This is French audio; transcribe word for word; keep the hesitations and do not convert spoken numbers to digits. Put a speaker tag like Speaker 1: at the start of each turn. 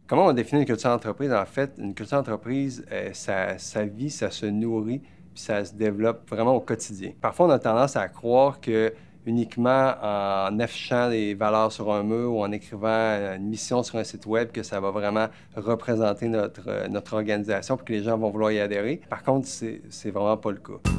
Speaker 1: Comment on définit une culture d'entreprise? En fait, une culture d'entreprise, euh, ça, ça vit, ça se nourrit, puis ça se développe vraiment au quotidien. Parfois, on a tendance à croire que uniquement en affichant des valeurs sur un mur ou en écrivant une mission sur un site web que ça va vraiment représenter notre, notre organisation pour que les gens vont vouloir y adhérer. Par contre, c'est, c'est vraiment pas le cas.